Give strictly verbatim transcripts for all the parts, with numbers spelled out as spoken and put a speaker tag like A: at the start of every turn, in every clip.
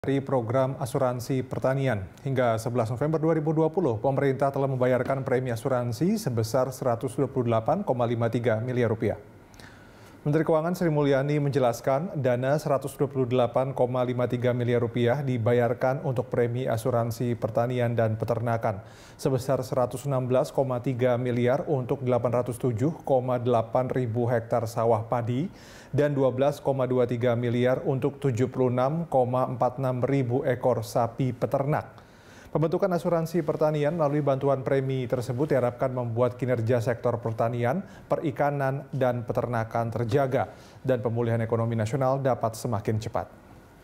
A: Dari program asuransi pertanian, hingga sebelas November dua ribu dua puluh, pemerintah telah membayarkan premi asuransi sebesar seratus dua puluh delapan koma lima tiga miliar rupiah. Menteri Keuangan Sri Mulyani menjelaskan dana seratus dua puluh delapan koma lima tiga miliar rupiah dibayarkan untuk premi asuransi pertanian dan peternakan, sebesar seratus enam belas koma tiga miliar untuk delapan ratus tujuh koma delapan ribu hektar sawah padi dan dua belas koma dua tiga miliar untuk tujuh puluh enam koma empat enam ribu ekor sapi peternak. Pembentukan asuransi pertanian melalui bantuan premi tersebut diharapkan membuat kinerja sektor pertanian, perikanan, dan peternakan terjaga dan pemulihan ekonomi nasional dapat semakin cepat.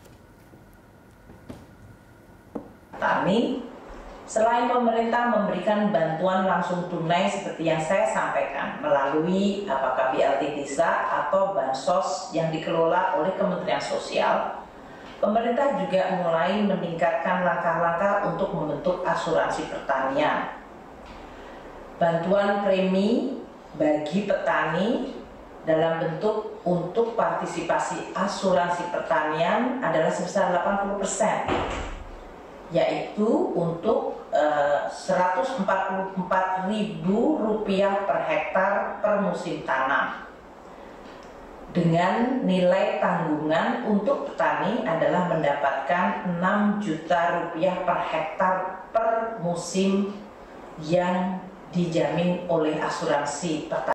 B: Kami, selain pemerintah memberikan bantuan langsung tunai seperti yang saya sampaikan melalui apakah B L T Desa atau Bansos yang dikelola oleh Kementerian Sosial, pemerintah juga mulai meningkatkan langkah-langkah untuk membentuk asuransi pertanian. Bantuan premi bagi petani dalam bentuk untuk partisipasi asuransi pertanian adalah sebesar delapan puluh persen, yaitu untuk eh, seratus empat puluh empat ribu rupiah per hektar per musim tanam. Dengan nilai tanggungan untuk petani adalah mendapatkan enam juta rupiah per hektar per musim yang dijamin oleh asuransi pertanian.